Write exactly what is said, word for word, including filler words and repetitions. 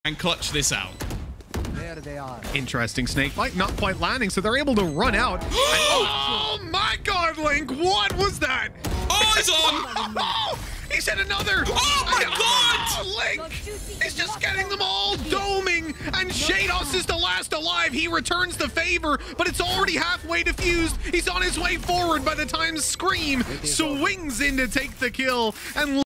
and clutch this out. There they are. Interesting snake bite, not quite landing, so they're able to run out. And, oh my God, Link, what was that? Oh, it's on! Oh, he said another. Oh my God! Oh, Link is just getting them all doming, and shahzam is the last alive. He returns the favor, but it's already halfway defused. He's on his way forward by the time Scream swings in to take the kill, and